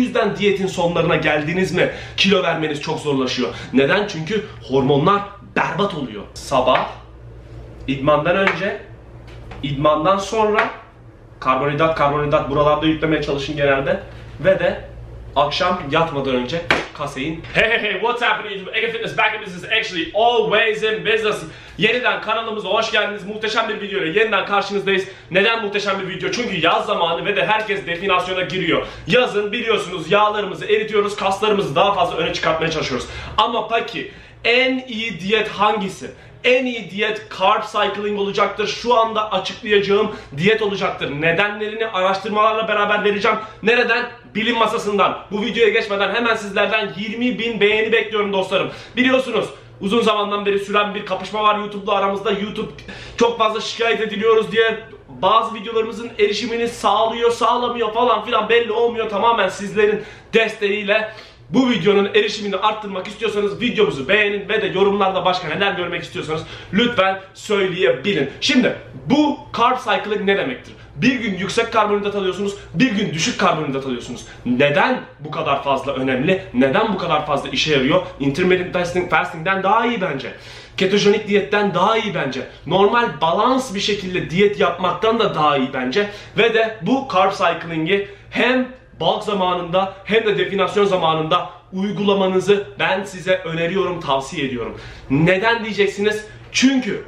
yüzden diyetin sonlarına geldiniz mi kilo vermeniz çok zorlaşıyor. Neden? Çünkü hormonlar berbat oluyor. Sabah, idmandan önce, idmandan sonra karbonhidrat buralarda yüklemeye çalışın genelde. Ve de akşam yatmadan önce kasein. Hey, what's happening YouTube? Ege Fitness back in business, actually always in business. Yeniden kanalımıza hoş geldiniz. Muhteşem bir video ile yeniden karşınızdayız. Neden muhteşem bir video? Çünkü yaz zamanı ve de herkes definasyona giriyor. Yazın biliyorsunuz yağlarımızı eritiyoruz, kaslarımızı daha fazla öne çıkartmaya çalışıyoruz. Ama peki en iyi diyet hangisi? En iyi diyet carb cycling olacaktır. Şu anda açıklayacağım diyet olacaktır. Nedenlerini araştırmalarla beraber vereceğim. Nereden? Bilim masasından. Bu videoya geçmeden hemen sizlerden 20.000 beğeni bekliyorum dostlarım. Biliyorsunuz uzun zamandan beri süren bir kapışma var YouTube'da aramızda. YouTube çok fazla şikayet ediliyoruz diye bazı videolarımızın erişimini sağlıyor, sağlamıyor falan filan belli olmuyor. Tamamen sizlerin desteğiyle. Bu videonun erişimini arttırmak istiyorsanız videomuzu beğenin ve de yorumlarda başka neler görmek istiyorsanız lütfen söyleyebilin. Şimdi bu carb cycling ne demektir? Bir gün yüksek karbonhidrat alıyorsunuz, bir gün düşük karbonhidrat alıyorsunuz. Neden bu kadar fazla önemli? Neden bu kadar fazla işe yarıyor? Intermittent fasting'den daha iyi bence. Ketojenik diyetten daha iyi bence. Normal balans bir şekilde diyet yapmaktan da daha iyi bence. Ve de bu carb cycling'i hem bulk zamanında hem de definasyon zamanında uygulamanızı ben size öneriyorum, tavsiye ediyorum. Neden diyeceksiniz? Çünkü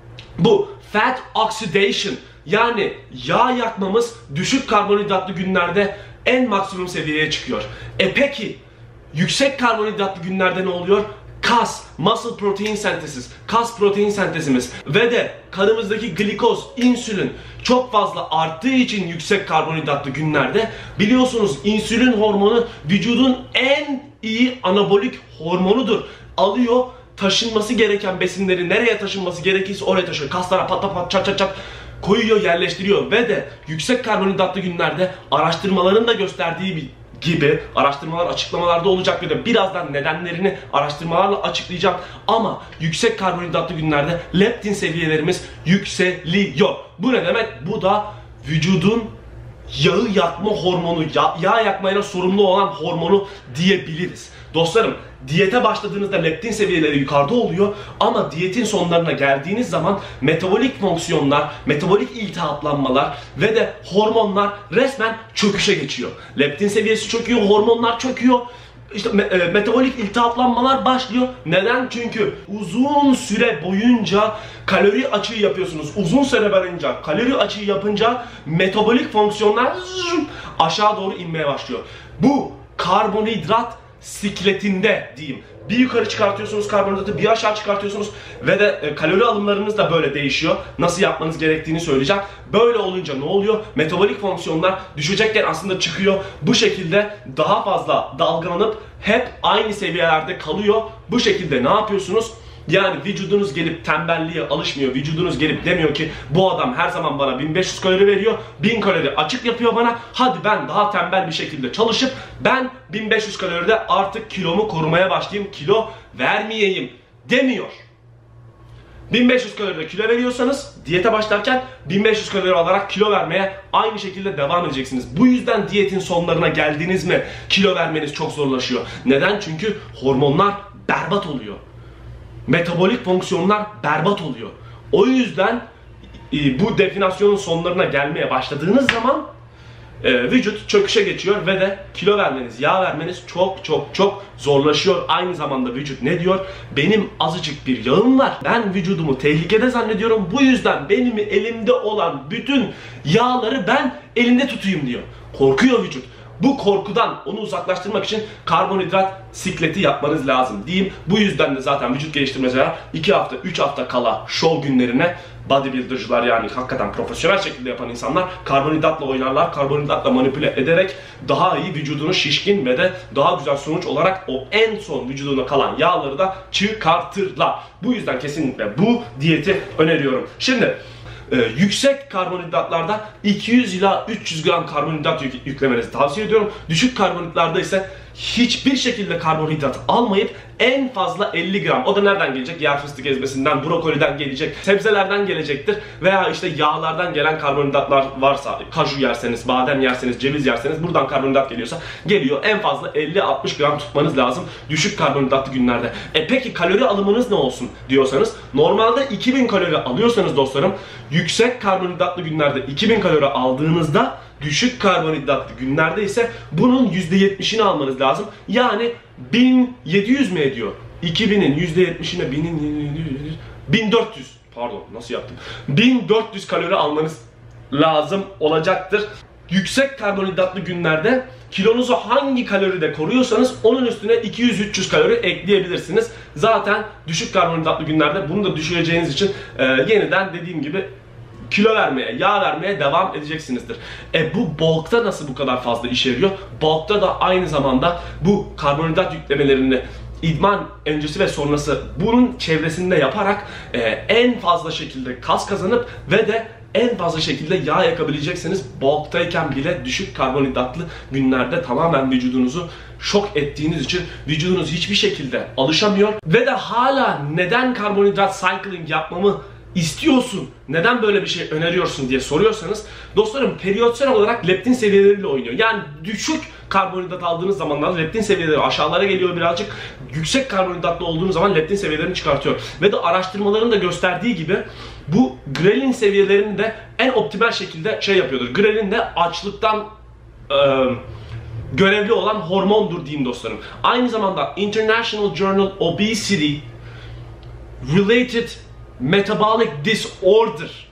bu fat oxidation yani yağ yakmamız düşük karbonhidratlı günlerde en maksimum seviyeye çıkıyor. Peki yüksek karbonhidratlı günlerde ne oluyor? Muscle protein sentezimiz, kas protein sentezimiz ve de kanımızdaki glikoz, insülin çok fazla arttığı için yüksek karbonhidratlı günlerde biliyorsunuz insülin hormonu vücudun en iyi anabolik hormonudur. Alıyor, taşınması gereken besinleri nereye taşınması gerekirse oraya taşıyor. Kaslara pat pat pat çat çat çat koyuyor, yerleştiriyor ve de yüksek karbonhidratlı günlerde araştırmaların da gösterdiği gibi araştırmalar açıklamalarda olacak ve de birazdan nedenlerini araştırmalarla açıklayacağım. Ama yüksek karbonhidratlı günlerde leptin seviyelerimiz yükseliyor. Bu ne demek? Bu da vücudun yağı yakma hormonu, yağ yakmayla sorumlu olan hormonu diyebiliriz. Dostlarım, diyete başladığınızda leptin seviyeleri yukarıda oluyor ama diyetin sonlarına geldiğiniz zaman metabolik fonksiyonlar, metabolik iltihaplanmalar ve de hormonlar resmen çöküşe geçiyor. Leptin seviyesi çöküyor, hormonlar çöküyor. İşte metabolik iltihaplanmalar başlıyor. Neden? Çünkü uzun süre boyunca kalori açığı yapıyorsunuz. Uzun süre boyunca kalori açığı yapınca metabolik fonksiyonlar aşağı doğru inmeye başlıyor. Bu karbonhidrat sikletinde diyeyim. Bir yukarı çıkartıyorsunuz karbonhidratı, bir aşağı çıkartıyorsunuz ve de kalori alımlarınız da böyle değişiyor. Nasıl yapmanız gerektiğini söyleyeceğim. Böyle olunca ne oluyor? Metabolik fonksiyonlar düşecekken aslında çıkıyor. Bu şekilde daha fazla dalgalanıp hep aynı seviyelerde kalıyor. Bu şekilde ne yapıyorsunuz? Yani vücudunuz gelip tembelliğe alışmıyor. Vücudunuz gelip demiyor ki bu adam her zaman bana 1500 kalori veriyor. 1000 kalori açık yapıyor bana. Hadi ben daha tembel bir şekilde çalışıp ben 1500 kaloride artık kilomu korumaya başlayayım. Kilo vermeyeyim demiyor. 1500 kaloride kilo veriyorsanız diyete başlarken 1500 kalori alarak kilo vermeye aynı şekilde devam edeceksiniz. Bu yüzden diyetin sonlarına geldiniz mi kilo vermeniz çok zorlaşıyor. Neden? Çünkü hormonlar berbat oluyor. Metabolik fonksiyonlar berbat oluyor. O yüzden bu definasyonun sonlarına gelmeye başladığınız zaman vücut çöküşe geçiyor ve de kilo vermeniz, yağ vermeniz çok zorlaşıyor. Aynı zamanda vücut ne diyor? Benim azıcık bir yağım var. Ben vücudumu tehlikede zannediyorum. Bu yüzden benim elimde olan bütün yağları ben elimde tutayım diyor. Korkuyor vücut. Bu korkudan onu uzaklaştırmak için karbonhidrat sikleti yapmanız lazım diyeyim. Bu yüzden de zaten vücut geliştirmeciler 2 hafta 3 hafta kala şov günlerine bodybuilder'cılar yani hakikaten profesyonel şekilde yapan insanlar karbonhidratla oynarlar. Karbonhidratla manipüle ederek daha iyi vücudunu şişkin ve de daha güzel sonuç olarak o en son vücuduna kalan yağları da çıkartırlar. Bu yüzden kesinlikle bu diyeti öneriyorum. Şimdi yüksek karbonhidratlarda 200 ila 300 gram karbonhidrat yüklemenizi tavsiye ediyorum. Düşük karbonhidratlarda ise hiçbir şekilde karbonhidrat almayıp en fazla 50 gram, o da nereden gelecek? Yer fıstık ezmesinden, brokoliden gelecek, sebzelerden gelecektir veya işte yağlardan gelen karbonhidratlar varsa, kaju yerseniz, badem yerseniz, ceviz yerseniz buradan karbonhidrat geliyorsa geliyor. En fazla 50-60 gram tutmanız lazım düşük karbonhidratlı günlerde. Peki kalori alımınız ne olsun diyorsanız, normalde 2000 kalori alıyorsanız dostlarım, yüksek karbonhidratlı günlerde 2000 kalori aldığınızda, düşük karbonhidratlı günlerde ise bunun %70'ini almanız lazım. Yani 1700 mi ediyor? 2000'in %70'ine 1400, pardon nasıl yaptım? 1400 kalori almanız lazım olacaktır. Yüksek karbonhidratlı günlerde kilonuzu hangi kaloride koruyorsanız onun üstüne 200-300 kalori ekleyebilirsiniz. Zaten düşük karbonhidratlı günlerde bunu da düşüreceğiniz için yeniden dediğim gibi kilo vermeye, yağ vermeye devam edeceksinizdir. Bu bulk'ta nasıl bu kadar fazla işe yarıyor? Bulk'ta da aynı zamanda bu karbonhidrat yüklemelerini idman öncesi ve sonrası bunun çevresinde yaparak en fazla şekilde kas kazanıp ve de en fazla şekilde yağ yakabileceksiniz. Bulk'tayken bile düşük karbonhidratlı günlerde tamamen vücudunuzu şok ettiğiniz için vücudunuz hiçbir şekilde alışamıyor ve de hala neden karbonhidrat cycling yapmamı istiyorsun, neden böyle bir şey öneriyorsun diye soruyorsanız, dostlarım periyotsal olarak leptin seviyeleriyle oynuyor. Yani düşük karbonhidrat aldığınız zamanlarda leptin seviyeleri aşağılara geliyor birazcık. Yüksek karbonhidratlı olduğunuz zaman leptin seviyelerini çıkartıyor. Ve de araştırmaların da gösterdiği gibi bu grelin seviyelerini de en optimal şekilde yapıyordur. Grelin de açlıktan görevli olan hormondur diyeyim dostlarım. Aynı zamanda International Journal Obesity Related Metabolic Disorder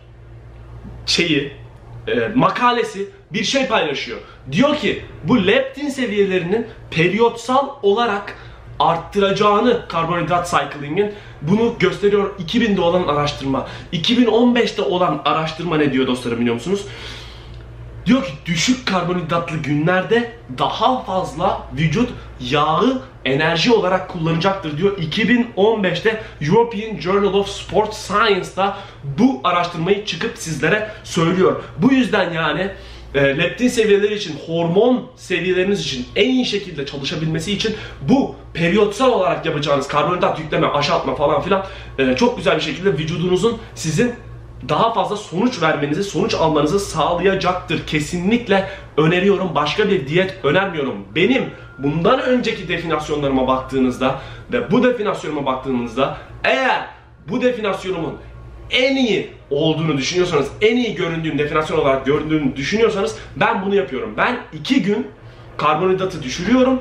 makalesi bir şey paylaşıyor. Diyor ki bu leptin seviyelerinin periyotsal olarak arttıracağını karbonhidrat cycling'in bunu gösteriyor 2000'de olan araştırma. 2015'te olan araştırma ne diyor dostlarım biliyor musunuz? Diyor ki düşük karbonhidratlı günlerde daha fazla vücut yağı enerji olarak kullanacaktır diyor. 2015'te European Journal of Sport Science'da bu araştırmayı çıkıp sizlere söylüyor. Bu yüzden yani leptin seviyeleri için, hormon seviyeleriniz için en iyi şekilde çalışabilmesi için bu periyotsal olarak yapacağınız karbonhidrat yükleme, aşaltma falan filan çok güzel bir şekilde vücudunuzun sizin daha fazla sonuç vermenizi, sonuç almanızı sağlayacaktır. Kesinlikle öneriyorum. Başka bir diyet önermiyorum. Benim bundan önceki definasyonlarıma baktığınızda ve bu definasyonuma baktığınızda eğer bu definasyonumun en iyi olduğunu düşünüyorsanız, en iyi göründüğüm definasyon olarak göründüğünü düşünüyorsanız ben bunu yapıyorum. Ben 2 gün karbonhidratı düşürüyorum.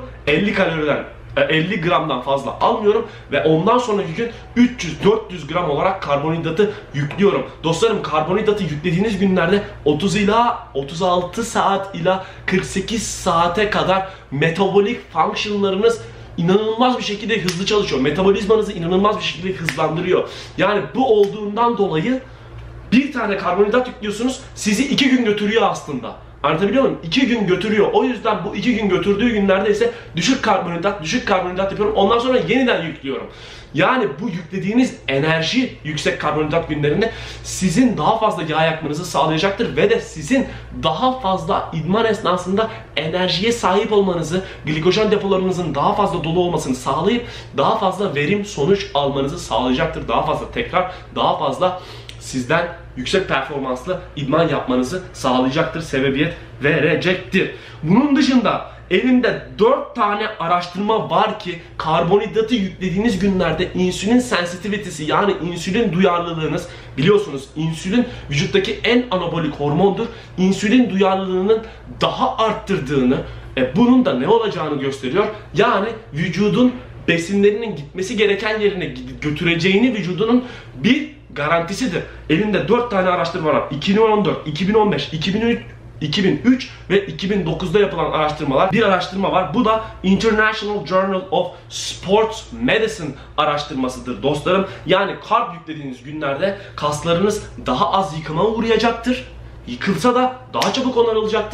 50 gramdan fazla almıyorum ve ondan sonraki gün 300-400 gram olarak karbonhidratı yüklüyorum. Dostlarım karbonhidratı yüklediğiniz günlerde 30 ila 36 saat ila 48 saate kadar metabolik fonksiyonlarınız inanılmaz bir şekilde hızlı çalışıyor. Metabolizmanızı inanılmaz bir şekilde hızlandırıyor. Yani bu olduğundan dolayı bir tane karbonhidrat yüklüyorsunuz, sizi 2 gün götürüyor aslında. Anlatabiliyor muyum? 2 gün götürüyor. O yüzden bu 2 gün götürdüğü günlerde ise düşük karbonhidrat yapıyorum. Ondan sonra yeniden yüklüyorum. Yani bu yüklediğiniz enerji yüksek karbonhidrat günlerinde sizin daha fazla yağ yakmanızı sağlayacaktır ve de sizin daha fazla idman esnasında enerjiye sahip olmanızı, glikojen depolarınızın daha fazla dolu olmasını sağlayıp daha fazla verim, sonuç almanızı sağlayacaktır. Daha fazla tekrar, daha fazla sizden yüksek performanslı idman yapmanızı sağlayacaktır, sebebiyet verecektir. Bunun dışında elimde 4 tane araştırma var ki karbonhidratı yüklediğiniz günlerde insülin sensitivity'si yani insülin duyarlılığınız, biliyorsunuz insülin vücuttaki en anabolik hormondur. İnsülin duyarlılığının daha arttırdığını, bunun da ne olacağını gösteriyor. Yani vücudun besinlerinin gitmesi gereken yerine götüreceğini vücudunun bir garantisidir. Elimde 4 tane araştırma var. 2014, 2015, 2003 ve 2009'da yapılan araştırmalar. Bir araştırma var. Bu da International Journal of Sports Medicine araştırmasıdır dostlarım. Yani karb yüklediğiniz günlerde kaslarınız daha az yıkıma uğrayacaktır. Yıkılsa da daha çabuk onarılacaktır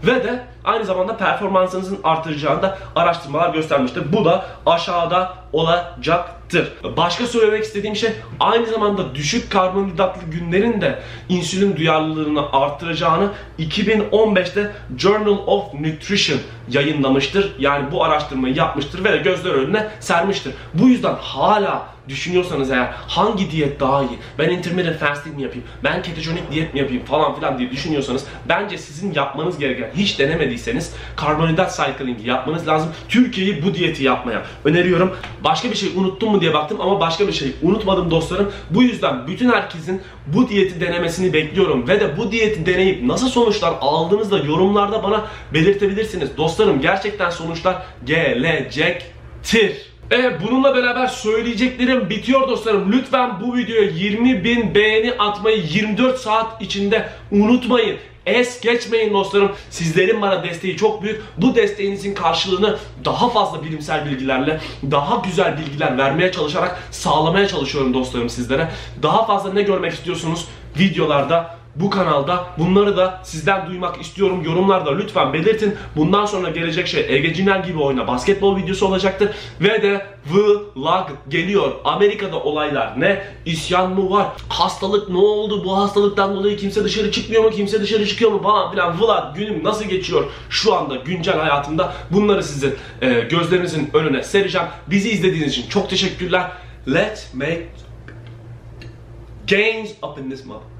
ve de aynı zamanda performansınızın artıracağını da araştırmalar göstermiştir. Bu da aşağıda olacaktır. Başka söylemek istediğim şey, aynı zamanda düşük karbonhidratlı günlerin de insülin duyarlılığını arttıracağını 2015'te Journal of Nutrition yayınlamıştır. Yani bu araştırmayı yapmıştır ve gözler önüne sermiştir. Bu yüzden hala düşünüyorsanız eğer hangi diyet daha iyi, ben intermittent fasting mi yapayım, ben ketojenik diyet mi yapayım falan filan diye düşünüyorsanız, bence sizin yapmanız gereken, hiç denemediyseniz karbonhidrat cycling'i yapmanız lazım. Türkiye'yi bu diyeti yapmaya öneriyorum. Başka bir şey unuttum mu diye baktım ama başka bir şey unutmadım dostlarım. Bu yüzden bütün herkesin bu diyeti denemesini bekliyorum ve de bu diyeti deneyip nasıl sonuçlar aldığınızda yorumlarda bana belirtebilirsiniz. Dostlarım, gerçekten sonuçlar gelecektir. Bununla beraber söyleyeceklerim bitiyor dostlarım. Lütfen bu videoya 20.000 beğeni atmayı 24 saat içinde unutmayın. Es geçmeyin dostlarım. Sizlerin bana desteği çok büyük. Bu desteğinizin karşılığını daha fazla bilimsel bilgilerle, daha güzel bilgiler vermeye çalışarak sağlamaya çalışıyorum dostlarım sizlere. Daha fazla ne görmek istiyorsunuz videolarda, bu kanalda? Bunları da sizden duymak istiyorum. Yorumlarda lütfen belirtin. Bundan sonra gelecek şey Ege Cinel gibi oyna basketbol videosu olacaktır. Ve de vlog geliyor. Amerika'da olaylar ne? İsyan mı var? Hastalık ne oldu? Bu hastalıktan dolayı kimse dışarı çıkmıyor mu? Kimse dışarı çıkıyor mu? Falan filan. Vlog günüm nasıl geçiyor? Şu anda güncel hayatımda bunları sizin gözlerinizin önüne sereceğim. Bizi izlediğiniz için çok teşekkürler. Let's make gains up in this month.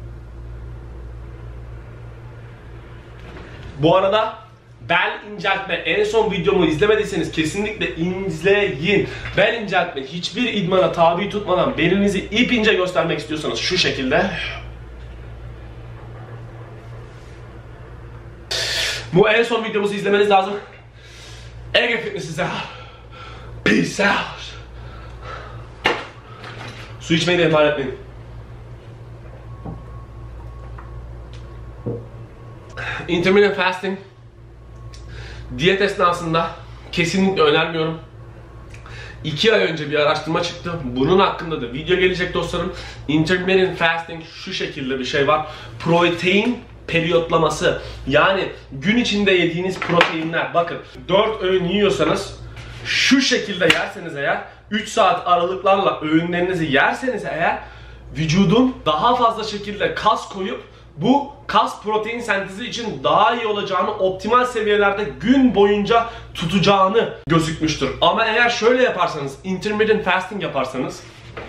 Bu arada bel inceltme, en son videomu izlemediyseniz kesinlikle izleyin. Bel inceltme hiçbir idmana tabi tutmadan belinizi ipince göstermek istiyorsanız şu şekilde. Bu en son videomuzu izlemeniz lazım. Ege Fitness is out. Peace out. Su içmeyi de ihmal etmeyin. Intermittent fasting diyet esnasında kesinlikle önermiyorum. 2 ay önce bir araştırma çıktı. Bunun hakkında da video gelecek dostlarım. Intermittent fasting şu şekilde bir şey var. Protein periyotlaması. Yani gün içinde yediğiniz proteinler, bakın 4 öğün yiyorsanız şu şekilde yerseniz eğer, 3 saat aralıklarla öğünlerinizi yerseniz eğer, vücudun daha fazla şekilde kas koyup bu kas protein sentezi için daha iyi olacağını, optimal seviyelerde gün boyunca tutacağını gözükmüştür. Ama eğer şöyle yaparsanız, intermittent fasting yaparsanız,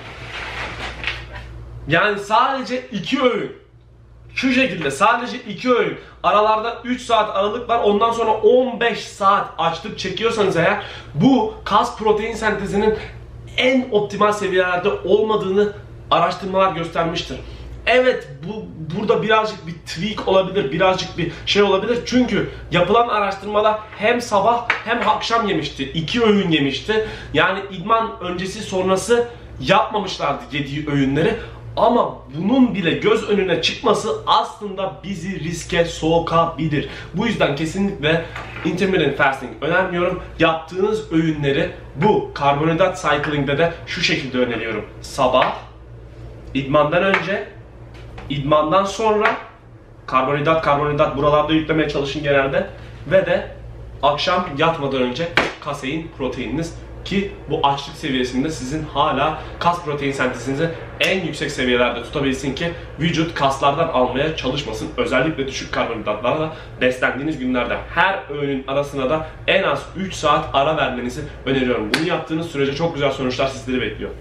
yani sadece 2 öğün, şu şekilde sadece 2 öğün, aralarda 3 saat aralık var, ondan sonra 15 saat açlık çekiyorsanız eğer, bu kas protein sentezinin en optimal seviyelerde olmadığını araştırmalar göstermiştir. Evet, burada birazcık bir tweak olabilir, birazcık bir şey olabilir. Çünkü yapılan araştırmalar hem sabah hem akşam yemişti, 2 öğün yemişti. Yani idman öncesi sonrası yapmamışlardı yediği öğünleri. Ama bunun bile göz önüne çıkması aslında bizi riske sokabilir. Bu yüzden kesinlikle intermittent fasting önermiyorum. Yaptığınız öğünleri bu karbonhidrat cycling'de de şu şekilde öneriyorum. Sabah, idmandan önce, idmandan sonra karbonhidrat buralarda yüklemeye çalışın genelde ve de akşam yatmadan önce kasein proteininiz, ki bu açlık seviyesinde sizin hala kas protein sentezinizi en yüksek seviyelerde tutabilsin ki vücut kaslardan almaya çalışmasın. Özellikle düşük karbonhidratlarla beslendiğiniz günlerde her öğünün arasına da en az 3 saat ara vermenizi öneriyorum. Bunu yaptığınız sürece çok güzel sonuçlar sizleri bekliyor.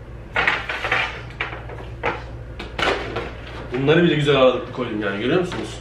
Bunları bile güzel aralıklı koydum yani, görüyor musunuz?